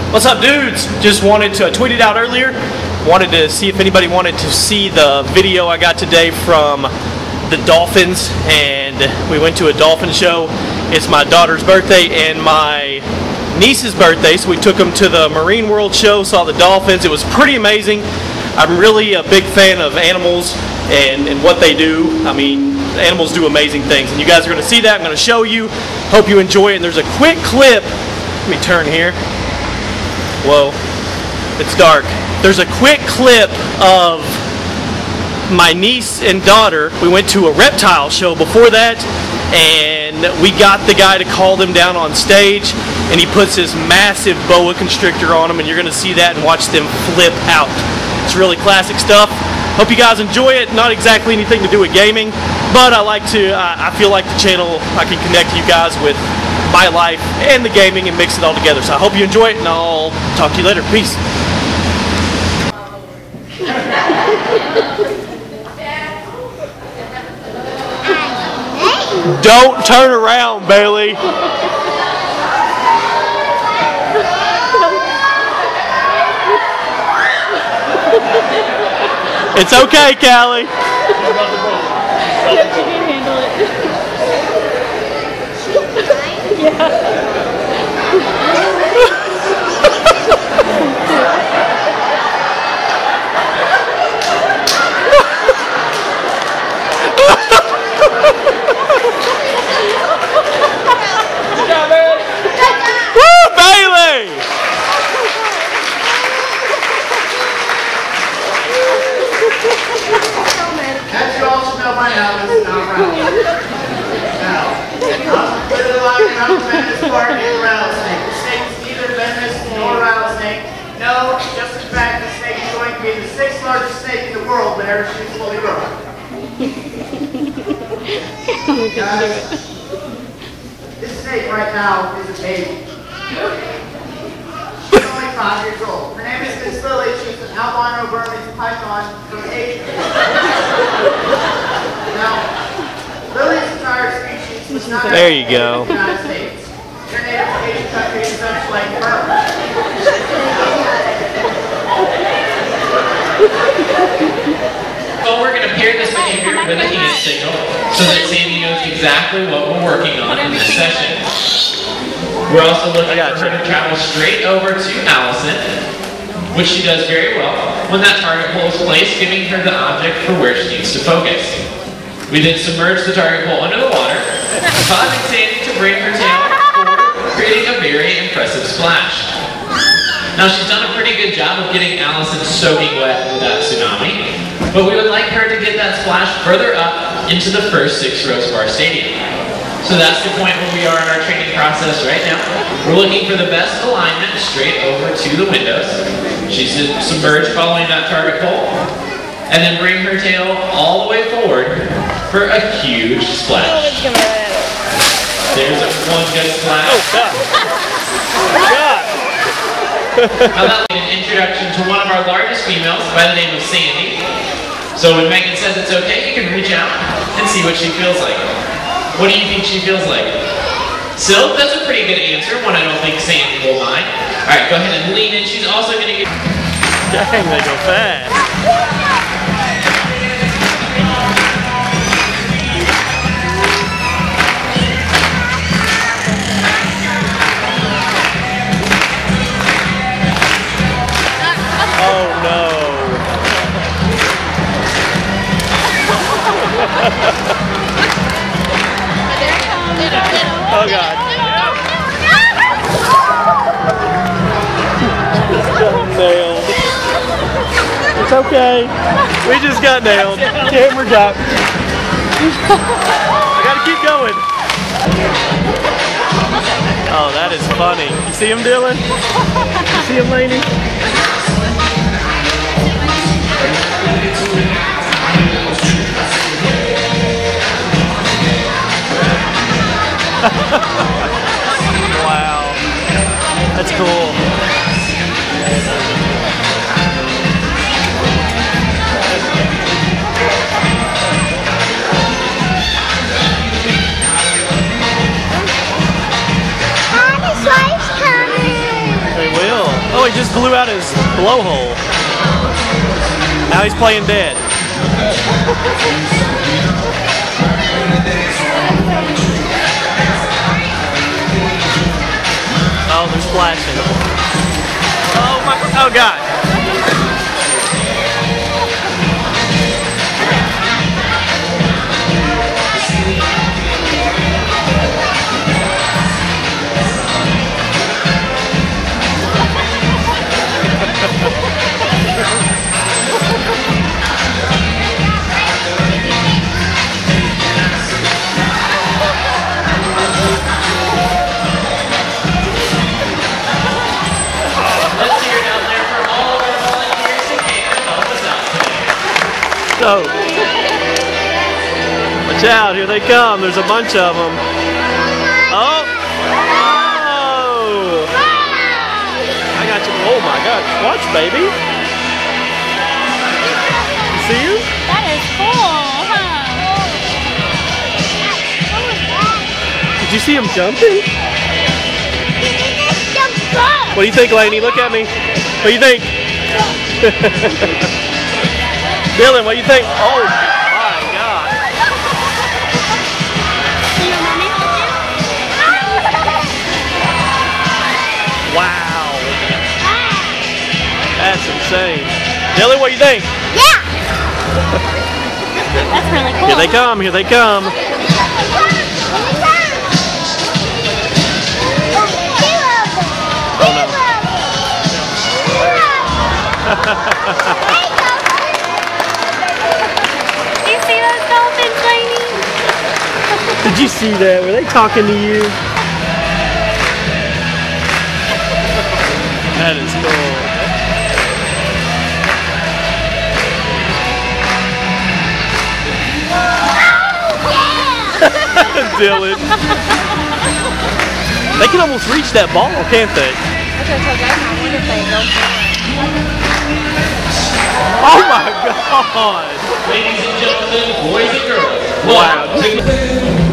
What's up, dudes? Just wanted to tweet it out earlier. Wanted to see if anybody wanted to see the video I got today from the dolphins, and we went to a dolphin show. It's my daughter's birthday and my niece's birthday, so we took them to the Marine World show, saw the dolphins. It was pretty amazing. I'm really a big fan of animals and what they do. I mean, animals do amazing things, and you guys are going to see that. I'm going to show you. Hope you enjoy it. And there's a quick clip. Let me turn here. Whoa, it's dark. There's a quick clip of my niece and daughter. We went to a reptile show before that, and we got the guy to call them down on stage, and he puts his massive boa constrictor on them, and you're going to see that and watch them flip out. It's really classic stuff. Hope you guys enjoy it. Not exactly anything to do with gaming, but I feel like the channel, I can connect you guys with my life and the gaming and mix it all together. So I hope you enjoy it, and I'll talk to you later. Peace. Don't turn around, Bailey. It's okay, Callie. Yep, she can handle it. Yeah. Woo, Bailey! As you all should know by now, this is not rattlesnake. Now, I'm clearly locking up venomous part in the rattlesnake. The snake is neither venomous nor a rattlesnake. No, just in fact, the snake is going to be the 6th largest snake in the world whenever she's fully grown. Guys, this snake right now is a baby. She's only 5 years old. Her name is Miss Lily. She's an albino Burmese python from Asia. Now, Lily's entire species was not There you go. in the United States. They're native to Asian countries such like Burma. Well, we're going to pair this behavior with a hand signal so that Sandy knows exactly what we're working on in this session. We're also looking for her to travel straight over to Allison, which she does very well when that target pole is placed, giving her the object for where she needs to focus. We then submerge the target pole under the water, causing Sandy to bring her tail forward, creating a very impressive splash. Now, she's done a pretty good job of getting Allison soaking wet with that tsunami, but we would like her to get that splash further up into the first 6 rows of our stadium. So that's the point where we are in our training process right now. We're looking for the best alignment straight over to the windows. She's submerged following that target pole, and then bring her tail all the way forward for a huge splash. There's one good splash. Oh, God. Oh, God. Now that was an introduction to one of our largest females by the name of Sandy. So when Megan says it's okay, you can reach out and see what she feels like. What do you think she feels like? Silk, that's a pretty good answer, one I don't think Sandy will mind. Alright, go ahead and lean in. She's also going to get... Dang, they go fast. Oh, no. Oh, God. Nailed. It's okay. We just got nailed. Camera got. I gotta keep going. Oh, that is funny. You see him, Dylan? You see him, Lainey? Wow. That's cool. They will. he just blew out his blowhole. Now he's playing dead. Oh, they're splashing. Oh my, oh God. So, watch out, here they come. There's a bunch of them. Oh! Oh! I got you. Oh my God. Watch, baby. You see you? That is cool, huh? Did you see him jumping? What do you think, Lainey? Look at me. What do you think? Dylan, what do you think? Oh my God. Wow. That's insane. Dylan, what do you think? Yeah. That's really cool. Here they come, here they come. Oh no. Did you see that? Were they talking to you? That is cool. Dylan. They can almost reach that ball, can't they? Oh my God! Ladies and gentlemen, boys and girls. Wow.